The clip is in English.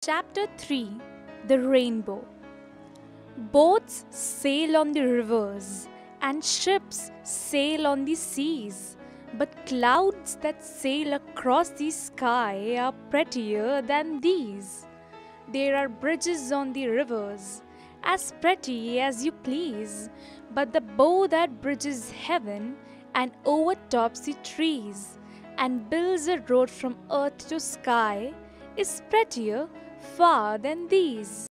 Chapter 3 The Rainbow. Boats sail on the rivers, and ships sail on the seas, but clouds that sail across the sky are prettier than these. There are bridges on the rivers, as pretty as you please, but the bow that bridges heaven and overtops the trees and builds a road from earth to sky is prettier far than these.